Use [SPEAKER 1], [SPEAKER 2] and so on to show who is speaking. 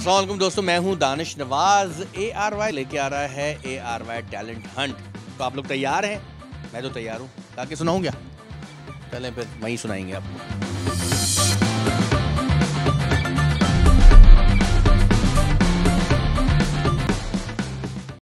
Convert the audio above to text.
[SPEAKER 1] अस्सलाम वालेकुम दोस्तों, मैं हूं दानिश नवाज। ARY लेके आ रहा है ARY टैलेंट हंट। तो आप लोग तैयार हैं? मैं तो तैयार हूं। ताकि सुनाऊं क्या? चलें फिर वहीं सुनाएंगे आपको।